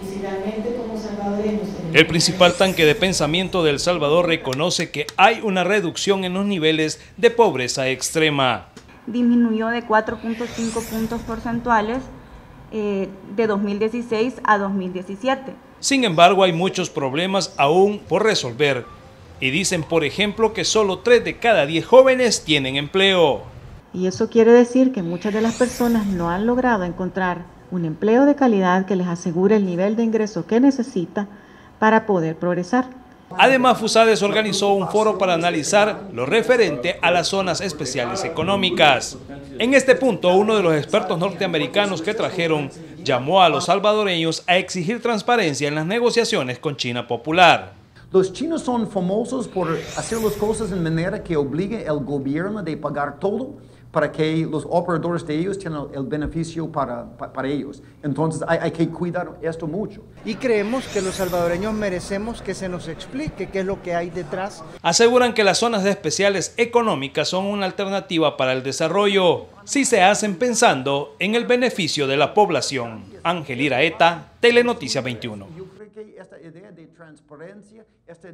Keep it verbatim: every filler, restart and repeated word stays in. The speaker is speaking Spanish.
Y si realmente como salvadoreños... El principal tanque de pensamiento de El Salvador reconoce que hay una reducción en los niveles de pobreza extrema. Disminuyó de cuatro punto cinco puntos porcentuales eh, de dos mil dieciséis a dos mil diecisiete. Sin embargo, hay muchos problemas aún por resolver. Y dicen, por ejemplo, que solo tres de cada diez jóvenes tienen empleo. Y eso quiere decir que muchas de las personas no han logrado encontrar un empleo de calidad que les asegure el nivel de ingreso que necesita para poder progresar. Además, FUSADES organizó un foro para analizar lo referente a las zonas especiales económicas. En este punto, uno de los expertos norteamericanos que trajeron llamó a los salvadoreños a exigir transparencia en las negociaciones con China Popular. Los chinos son famosos por hacer las cosas de manera que obligue al gobierno de pagar todo para que los operadores de ellos tengan el beneficio para, para, para ellos. Entonces hay, hay que cuidar esto mucho. Y creemos que los salvadoreños merecemos que se nos explique qué es lo que hay detrás. Aseguran que las zonas especiales económicas son una alternativa para el desarrollo, si se hacen pensando en el beneficio de la población. Ángel Iraeta, Telenoticias veintiuno. Yo creo que esta idea de transparencia, esta